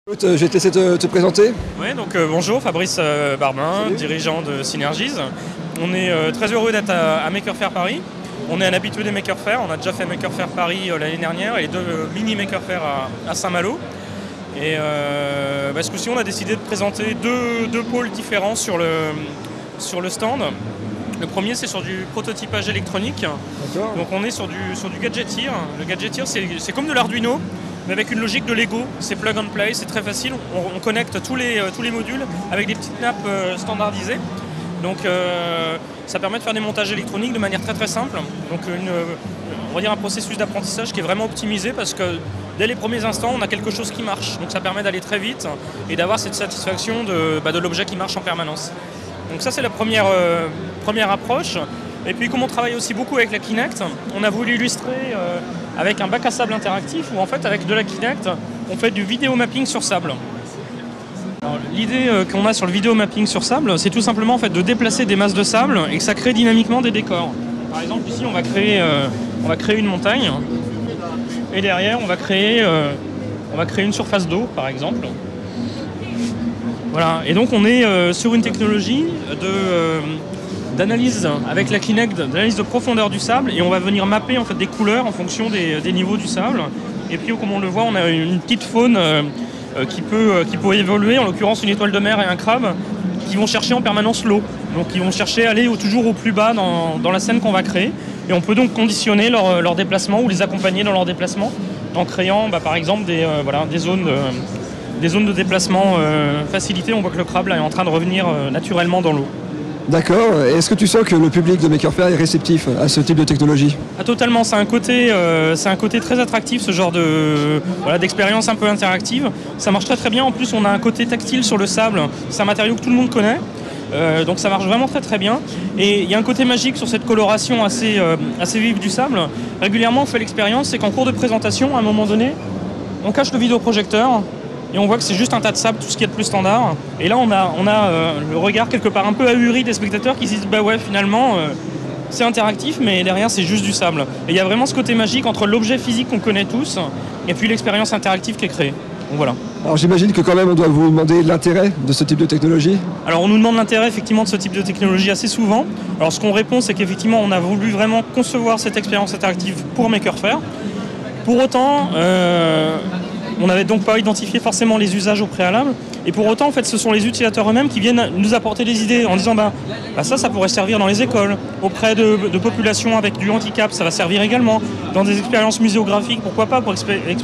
Je vais te laisser te présenter. Oui, donc bonjour, Fabrice Barbin, Salut. dirigeant de Synergies. On est très heureux d'être à Maker Faire Paris. On est un habitué des Maker Faire. On a déjà fait Maker Faire Paris l'année dernière et deux mini Maker Faire à Saint-Malo. Et ce coup-ci, on a décidé de présenter deux pôles différents sur le stand. Le premier, c'est sur du prototypage électronique. Donc on est sur du gadgeteer. Le gadgeteer, c'est comme de l'Arduino, mais avec une logique de Lego. C'est plug and play, c'est très facile. On connecte tous les modules avec des petites nappes standardisées. Donc ça permet de faire des montages électroniques de manière très très simple. Donc on va dire un processus d'apprentissage qui est vraiment optimisé parce que dès les premiers instants, on a quelque chose qui marche. Donc ça permet d'aller très vite et d'avoir cette satisfaction de l'objet qui marche en permanence. Donc ça, c'est la première approche. Et puis comme on travaille aussi beaucoup avec la Kinect, on a voulu illustrer avec un bac à sable interactif où en fait avec de la Kinect, on fait du vidéo mapping sur sable. L'idée qu'on a sur le vidéo mapping sur sable, c'est tout simplement en fait, de déplacer des masses de sable et que ça crée dynamiquement des décors. Par exemple ici on va créer une montagne et derrière on va créer une surface d'eau par exemple. Voilà. Et donc on est sur une technologie d'analyse avec la Kinect, d'analyse de profondeur du sable et on va venir mapper en fait, des couleurs en fonction des niveaux du sable. Et puis comme on le voit, on a une petite faune qui peut évoluer, en l'occurrence une étoile de mer et un crabe, qui vont chercher en permanence l'eau. Donc ils vont chercher à aller toujours au plus bas dans la scène qu'on va créer. Et on peut donc conditionner leur déplacement ou les accompagner dans leur déplacement en créant par exemple des zones de déplacement facilitées. On voit que le crabe là, est en train de revenir naturellement dans l'eau. D'accord. Est-ce que tu sens que le public de Maker Faire est réceptif à ce type de technologie? Totalement, c'est un côté très attractif, ce genre d'expérience un peu interactive. Ça marche très très bien, en plus on a un côté tactile sur le sable, c'est un matériau que tout le monde connaît. Donc ça marche vraiment très très bien. Et il y a un côté magique sur cette coloration assez vive du sable. Régulièrement on fait l'expérience, c'est qu'en cours de présentation, à un moment donné, on cache le vidéoprojecteur et on voit que c'est juste un tas de sable, tout ce qui est de plus standard. Et là on a le regard quelque part un peu ahuri des spectateurs qui se disent bah ouais finalement c'est interactif mais derrière c'est juste du sable. Et il y a vraiment ce côté magique entre l'objet physique qu'on connaît tous et puis l'expérience interactive qui est créée. Donc voilà. Alors j'imagine que quand même on doit vous demander l'intérêt de ce type de technologie. Alors on nous demande l'intérêt effectivement de ce type de technologie assez souvent. Alors ce qu'on répond c'est qu'effectivement on a voulu vraiment concevoir cette expérience interactive pour Maker Faire. Pour autant, on n'avait donc pas identifié forcément les usages au préalable. Et pour autant, en fait, ce sont les utilisateurs eux-mêmes qui viennent nous apporter des idées en disant ça pourrait servir dans les écoles, auprès de populations avec du handicap, ça va servir également, dans des expériences muséographiques, pourquoi pas, pour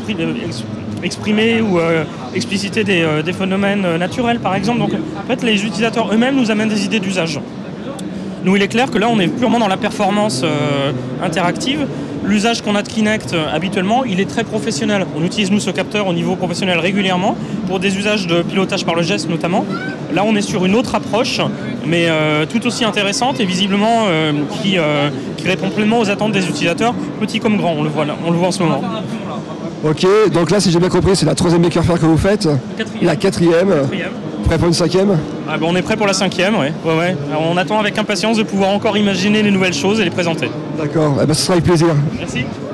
exprimer ou expliciter des phénomènes naturels, par exemple. Donc, en fait, les utilisateurs eux-mêmes nous amènent des idées d'usage. Nous, il est clair que là, on est purement dans la performance interactive. L'usage qu'on a de Kinect habituellement, il est très professionnel. On utilise nous ce capteur au niveau professionnel régulièrement pour des usages de pilotage par le geste notamment. Là on est sur une autre approche, mais tout aussi intéressante et visiblement qui répond pleinement aux attentes des utilisateurs, petits comme grands, on le voit en ce moment. Ok, donc là si j'ai bien compris, c'est la 3e Maker Faire que vous faites. La 4e. Prêt pour une 5e? On est prêt pour la 5e, ouais. Alors, on attend avec impatience de pouvoir encore imaginer les nouvelles choses et les présenter. D'accord, ce sera avec plaisir. Merci.